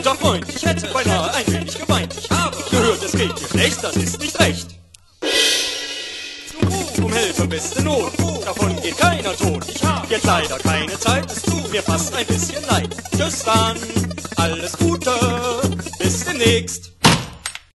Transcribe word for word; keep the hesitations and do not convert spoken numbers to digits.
guter Freund, ich hätte beinahe ein wenig geweint. Ich habe gehört, es geht dir schlecht, das ist nicht recht. Um Hilfe bist in Not, davon geht keiner tot. Ich hab jetzt leider keine Zeit, es tut mir fast ein bisschen leid. Tschüss dann, alles Gute, bis demnächst.